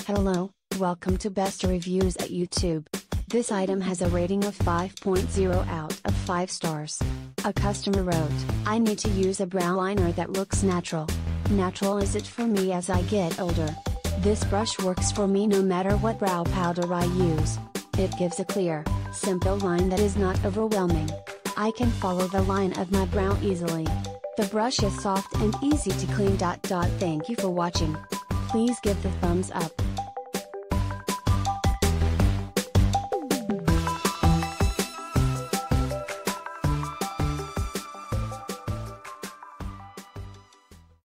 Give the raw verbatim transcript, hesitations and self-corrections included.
Hello, welcome to Best Reviews at YouTube. This item has a rating of five point zero out of five stars. A customer wrote, "I need to use a brow liner that looks natural. Natural is it for me as I get older. This brush works for me no matter what brow powder I use. It gives a clear, simple line that is not overwhelming. I can follow the line of my brow easily. The brush is soft and easy to clean. Thank you for watching. Please give the thumbs up.